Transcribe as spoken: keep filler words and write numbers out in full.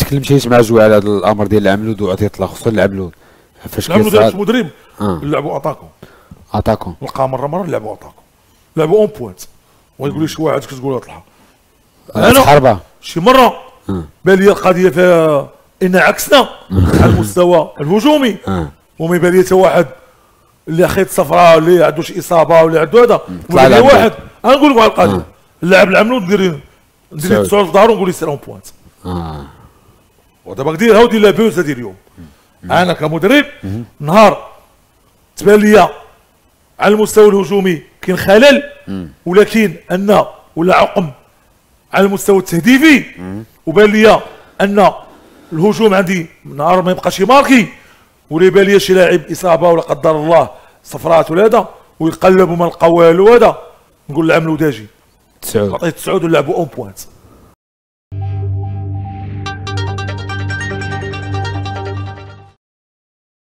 تكلمتيش مع جوي على هذا الامر ديال العملود وعطيت لا خصوصا العملود فاش العملود دابا مدرب آه. نلعبوا اتاكون اتاكون لقى مره مره نلعبوا اتاكون لعبوا اون بوينت ويقول لي شي واحد كتقول له طلع انا حربه شي مره بان لي القضيه فيها ان عكسنا على المستوى الهجومي وما يبان لي حتى واحد اللي خيط صفراء اللي عنده شي اصابه ولا عنده هذا ويبان لي واحد غنقول لك واحد القضيه اللاعب العملود ندير ندير تسعود في ظهرو ونقول لي سير اون بوينت اه ودابا دير هاو دير لا بوز ديال اليوم انا كمدرب نهار تبان لي على المستوى الهجومي كاين خلل ولكن ان ولا عقم على المستوى التهديفي وبان لي ان الهجوم عندي نهار ما يبقاش يماركي ولا يبان لي شي لاعب اصابه ولا قدر الله صفرات ولا هذا ويقلب وما لقى والو هذا نقول العملود اجي تسعود عطيت تسعود ونلعبوا اون بوينت